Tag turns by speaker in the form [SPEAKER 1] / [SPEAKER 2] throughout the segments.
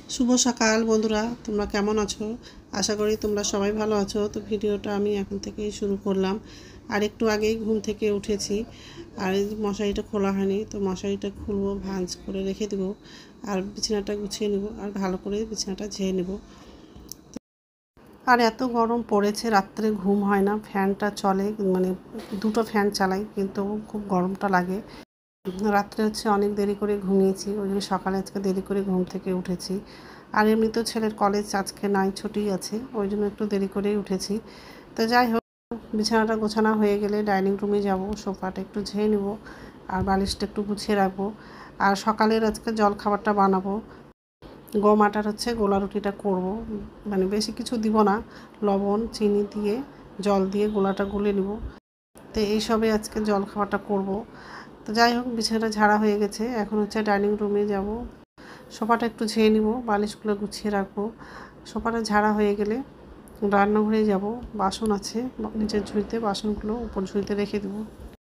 [SPEAKER 1] শুভ সকাল বন্ধুরা, তোমরা কেমন আছো? আশা করি তোমরা সবাই ভালো আছো। তো ভিডিওটা আমি এখন থেকেই শুরু করলাম। আর একটু আগেই ঘুম থেকে উঠেছি, আর মশারিটা খোলা হয়নি, তো মশারিটা খুলবো, ভাঁজ করে রেখে দেবো, আর বিছানাটা গুছিয়ে নেব, আর ভালো করে বিছানাটা ঝেড়ে নেব। আর এত গরম পড়েছে, রাত্রে ঘুম হয় না, ফ্যানটা চলে, মানে দুটো ফ্যান চালাই, কিন্তু খুব গরমটা লাগে। রাত্রে অনেক দেরি করে ঘুমিয়েছি, ওই জন্য সকালে আজকে দেরি করে ঘুম থেকে উঠেছি। আর এমনিতেও ছেলের কলেজ আজকে নাই, ছুটি আছে, ওই জন্য একটু দেরি করেই উঠেছি। তো যাই হোক, বিছানাটা গোছানো হয়ে গেলে ডাইনিং রুমে যাব, সোফাটা একটু ঝেড়ে নেব, আর বালিশটা একটু গুছিয়ে রাখবো। আর সকালের আজকে জল খাবারটা বানাবো। গম আটার গোলা রুটিটা করব, মানে বেশি কিছু দিব না, লবণ চিনি দিয়ে জল দিয়ে গোলাটা গুলে নেব। তো এইসবে আজকে জল খাবারটা করব। তো যাই হোক, বিছানাটা ঝাড়া হয়ে গেছে, এখন ডাইনিং রুমে যাব, সোফাটা একটু ঝেড়ে নিব, বালিশগুলো গুছিয়ে রাখবো। সোফাটা ঝাড়া হয়ে গেলে রান্নাঘরে যাব, বাসন আছে নিচের ঝুড়িতে, বাসনগুলো উপর ঝুড়িতে রেখে দেবো।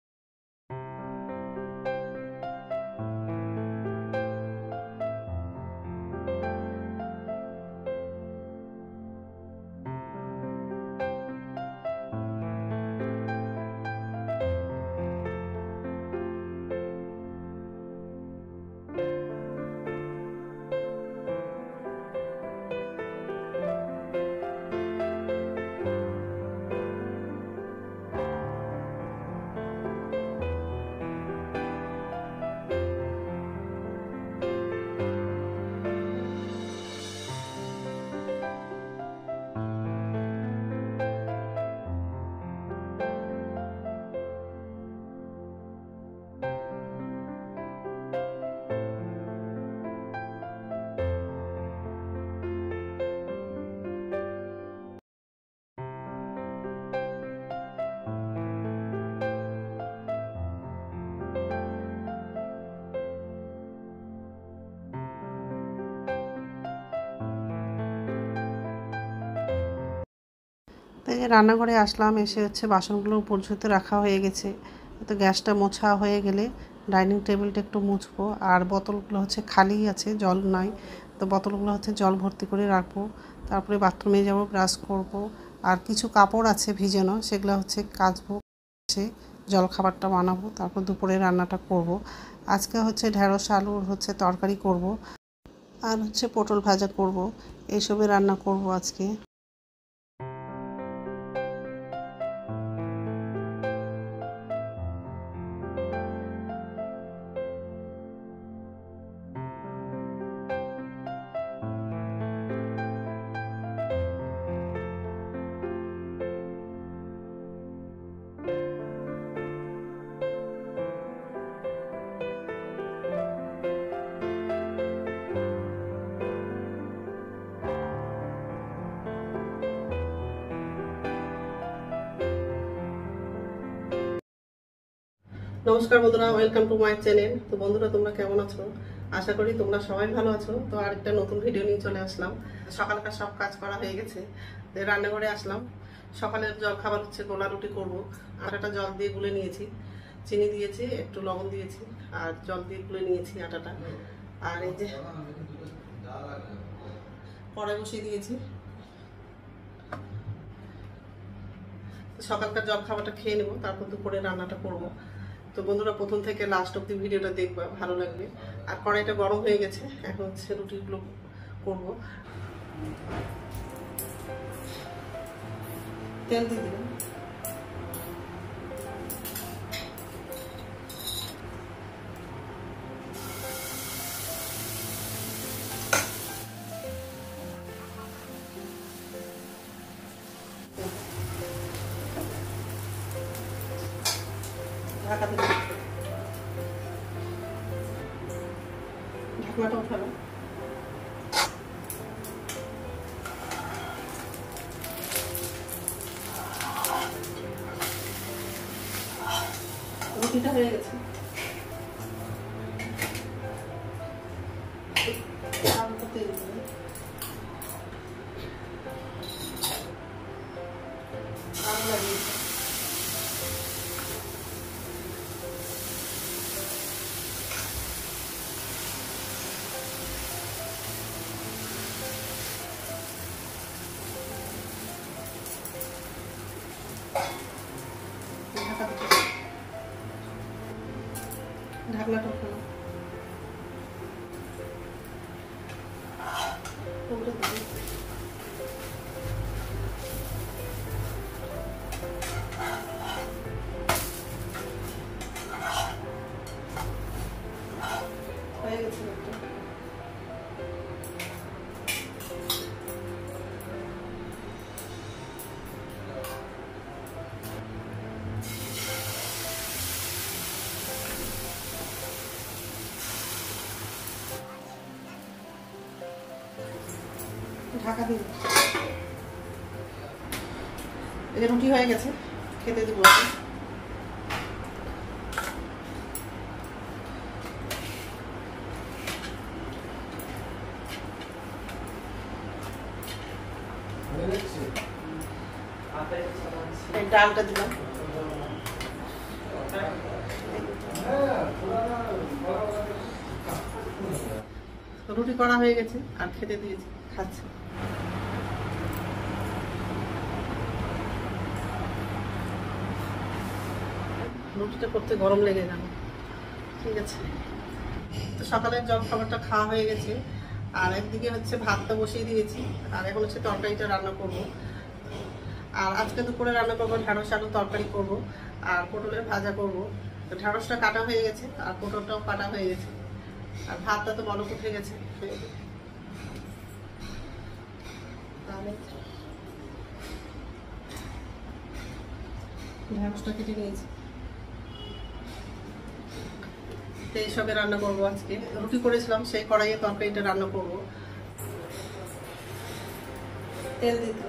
[SPEAKER 1] তাই রান্নাঘরে আসলাম, এসে বাসনগুলো উপর ঝুঁতে রাখা হয়ে গেছে। তো গ্যাসটা মোছা হয়ে গেলে ডাইনিং টেবিলটা একটু মুছবো, আর বোতলগুলো খালিই আছে, জল নাই, তো বোতলগুলো জল ভর্তি করে রাখবো। তারপরে বাথরুমে যাব, ব্রাশ করব, আর কিছু কাপড় আছে ভিজানো, সেগুলো কাচবো, জল খাবারটা বানাবো, তারপর দুপুরে রান্নাটা করব। আজকে ঢেঁড়স আলুর তরকারি করব, আর পটল ভাজা করব, এইসবে রান্না করব আজকে। নমস্কার বন্ধুরা, ওয়েলকাম টু মাই চ্যানেল। তো বন্ধুরা, তোমরা কেমন আছো? আশা করি তোমরা সবাই ভালো আছো। তো আরেকটা নতুন ভিডিও নিয়ে চলে আসলাম। সকালকার সব কাজ করা হয়ে গেছে, রান্নাঘরে আসলাম। সকালের জল খাবার গোলা রুটি করবো। আটাটা জল দিয়ে গুলে নিয়েছি, চিনি দিয়েছি, একটু লবণ দিয়েছি, আর জল দিয়ে গুলে নিয়েছি আটাটা। আর এই যে কড়াই বসিয়ে দিয়েছি, সকালকার জল খাবারটা খেয়ে নেবো, তারপর দুপুরে রান্নাটা করবো। তো বন্ধুরা, প্রথম থেকে লাস্ট অব্দি ভিডিওটা দেখবা, ভালো লাগবে। আর কড়াইটা গরম হয়ে গেছে, এখন রুটিগুলো করবো। তেল দিয়ে দিলাম, ঢাকা দিয়ে ঢাকনাটা উঠালাম। রুটিটা হয়ে গেছে, ঢাকা দিতে, ঢাকনাটা খোলো, উল্টে দিবি। হয়ে গেছে একটা। ঢাকা দিন। এই যে রুটি হয়ে গেছে, খেতে দিব। ডালটা দিলাম, রুটি করা হয়ে গেছে আর খেতে দিয়েছি, খাচ্ছে। রুটিটা করতে গরম লেগে গেল। ঠিক আছে, তো সকালের জল খাবারটা খাওয়া হয়ে গেছে। আর একদিকে হচ্ছে ভাতটা বসিয়ে দিয়েছি, আর এখন হচ্ছে তরকারিটা রান্না করব। আর আজকে দুপুরে রান্না করবো ঢ্যাঁড়স আলু তরকারি করব, আর পটলের ভাজা করব। তো ঢ্যাঁড়সটা কাটা হয়ে গেছে আর পটলটাও কাটা হয়ে গেছে, আর ভাতটা তো বলক উঠে গেছে। ঢ্যাঁড়সটা কেটে নিয়েছি, এইসবে রান্না করবো। আজকে রুটি করেছিলাম, সেই কড়াইয়ে তরকারিটা রান্না করব। তেল দিতে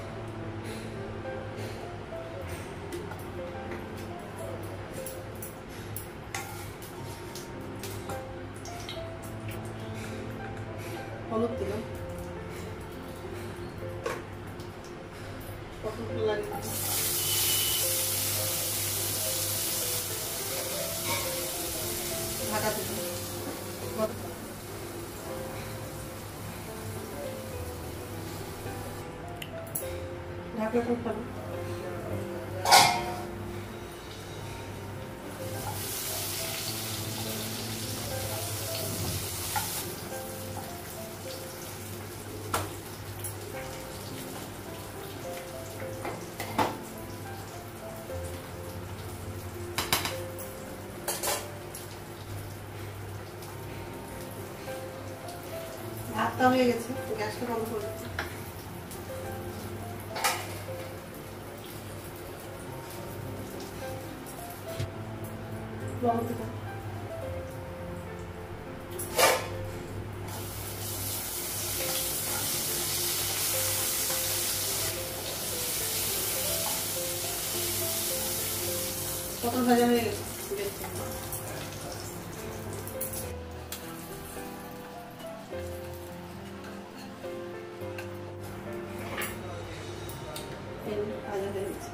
[SPEAKER 1] হলুদ দিলাম, পটলগুলো লাগিয়ে ঢাকা দিলাম। ঢাকনাটা উঠানো, ভাতটা হয়ে গেছে, গ্যাসটা বন্ধ করে দিচ্ছি। লবণ দিতে পটল ভাজা হয়ে গেছে, দেখছি। ভাজা হয়ে গেছে,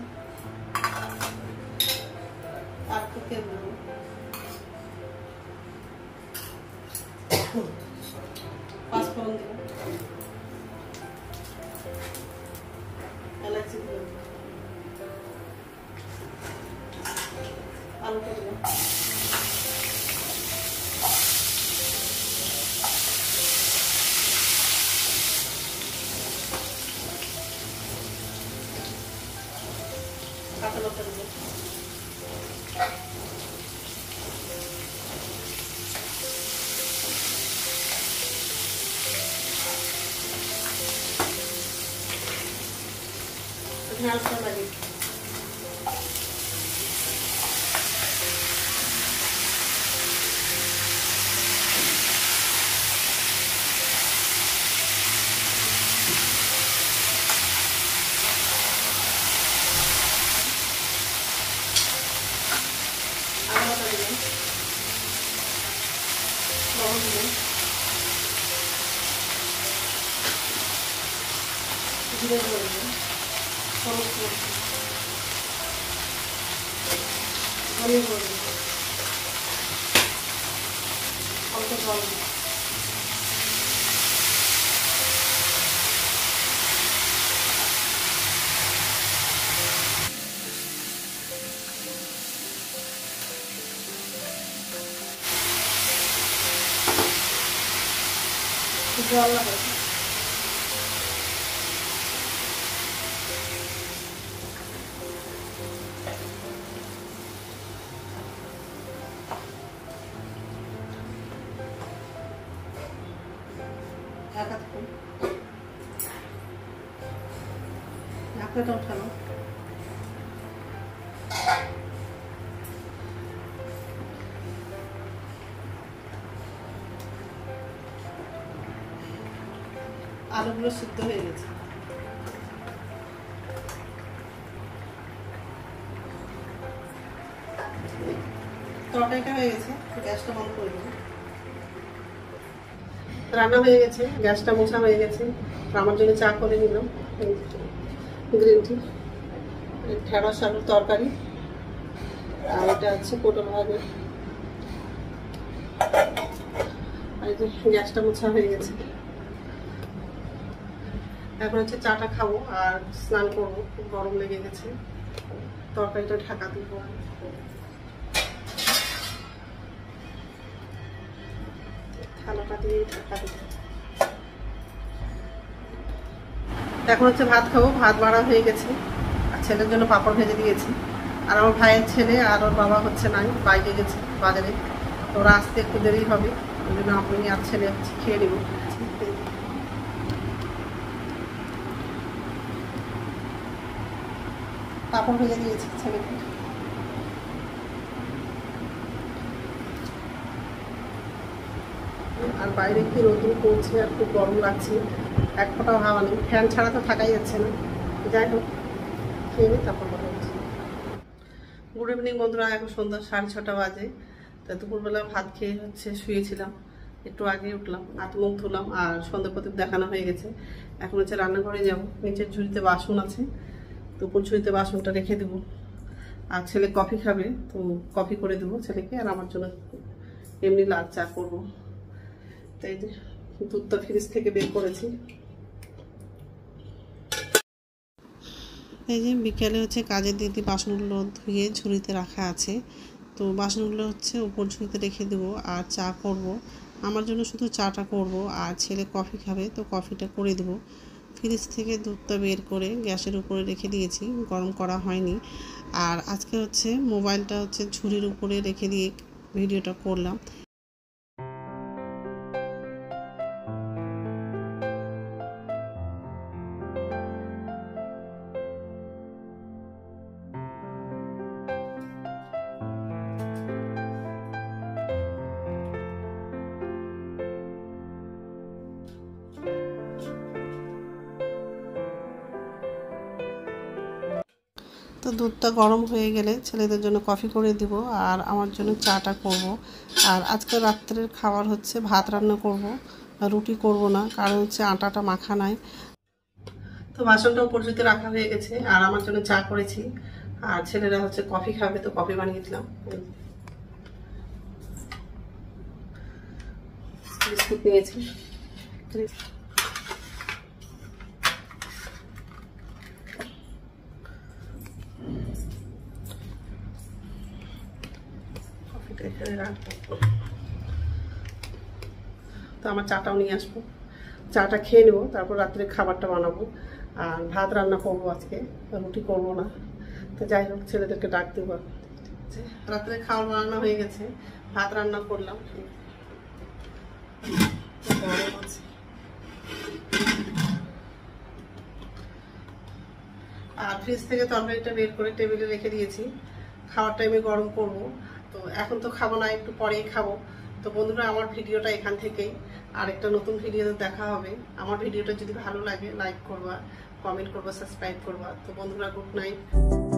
[SPEAKER 1] আর একটু তেল দেবো। পাঁচফোড়ন দেবো, এলাচি দেবো, আলুটা দেবো, কাঁচা লঙ্কা দেবো, ঢ্যাঁড়সটা লাগিয়ে আদা দিলাম, লবণ দিলাম, জিরে গুঁড়ো দিলাম, হলুদ গুঁড়ো দিলাম, ধনিয়া গুঁড়ো দিলাম, অল্প জল দিলাম। জল লাগাই। ঢাকনাটা উঠানো। আলুগুলো সিদ্ধ হয়ে গেছে। তরকারিটা হয়ে গেছে, গ্যাসটা বন্ধ করে দেবো। রান্না হয়ে গেছে, গ্যাসটা মোছা হয়ে গেছে। আমার জন্য চা করে নিলাম, গ্রিন টি, ঢেঁড়স আলুর তরকারি, আর এটা হচ্ছে পটল ভাজা। আর এই যে গ্যাসটা মোছা হয়ে গেছে। এখন হচ্ছে চাটা খাবো আর স্নান করবো, খুব গরম লেগে গেছে। তরকারিটা ঢাকা দিব, থালাটা দিয়ে ঢাকা দিব। এখন হচ্ছে ভাত খাবো, ভাত বাড়া হয়ে গেছে। আর ছেলের জন্য পাঁপড় ভেজে দিয়েছি। আর আমার ভাইয়ের ছেলে আর ওর বাবা হচ্ছে নাই, বাইরে গেছে বাজারে, তো ওরা আসতে একটু দেরি হবে। ওই জন্য আপনি আর ছেলে হচ্ছে খেয়ে নেব। পাঁপড় ভেজে দিয়েছি ছেলেকে। আর বাইরে কি রোদ্দুর পড়ছে আর খুব গরম লাগছে, এক ফোঁটাও হাওয়া নেই, ফ্যান ছাড়া তো থাকাই যাচ্ছে না। যাই হোক, খেয়ে নিই, তারপর কথা বলছি। গুড ইভিনিং বন্ধুরা, এখন সন্ধ্যা 6:30 বাজে। তা দুপুরবেলা ভাত খেয়ে হচ্ছে শুয়েছিলাম, একটু আগে উঠলাম, হাত মুখ ধুলাম আর সন্ধ্যা প্রদীপ দেখানো হয়ে গেছে। এখন হচ্ছে রান্নাঘরে যাব, নিচের ঝুড়িতে বাসন আছে, তো উপর ঝুড়িতে বাসনটা রেখে দেবো। আর ছেলে কফি খাবে, তো কফি করে দেবো ছেলেকে, আর আমার জন্য এমনি লাল চা করবো। তাই যে দুধটা ফ্রিজ থেকে বের করেছি। এই যে বিকেলে হচ্ছে কাজের দিদি বাসনগুলো ধুয়ে ঝুড়িতে রাখা আছে, তো বাসনগুলো হচ্ছে উপর ঝুড়িতে রেখে দেবো আর চা করব। আমার জন্য শুধু চাটা করব, আর ছেলে কফি খাবে, তো কফিটা করে দেবো। ফ্রিজ থেকে দুধটা বের করে গ্যাসের উপরে রেখে দিয়েছি, গরম করা হয়নি। আর আজকে হচ্ছে মোবাইলটা হচ্ছে ঝুড়ির উপরে রেখে দিয়ে ভিডিওটা করলাম। তো দুধটা গরম হয়ে গেলে ছেলেদের জন্য কফি করে দিব, আর আমার জন্য চাটা করব। আর আজকে রাত্রের খাবার হচ্ছে ভাত রান্না করব, রুটি করব না, কারণ হচ্ছে আটাটা মাখা নাই। তো বাসনটা উপর ঝুড়িতে রাখা হয়ে গেছে, আর আমার জন্য চা করেছি, আর ছেলেরা হচ্ছে কফি খাবে, তো কফি বানিয়ে দিলাম। বিস্কুট নিয়েছি। তো আমার চাটাও নিয়ে আসবো, চাটা খেয়ে নেবো, তারপর রাত্রে খাবারটা বানাবো। আর ভাত রান্না করবো আজকে, রুটি করবো না। তো যাই হোক, ছেলেদেরকে ডাক দেবো। রাত্রে খাবার বানানো হয়ে গেছে, ভাত রান্না করলাম। আর ফ্রিজ থেকে তরকারিটা বের করে টেবিলে রেখে দিয়েছি, খাওয়ার টাইমে গরম করবো। তো এখন তো খাবো না, একটু পরেই খাবো। তো বন্ধুরা, আমার ভিডিওটা এখান থেকেই, আর একটা নতুন ভিডিওতে দেখা হবে। আমার ভিডিওটা যদি ভালো লাগে লাইক করবা, কমেন্ট করবা, সাবস্ক্রাইব করবা। তো বন্ধুরা, গুড নাইট।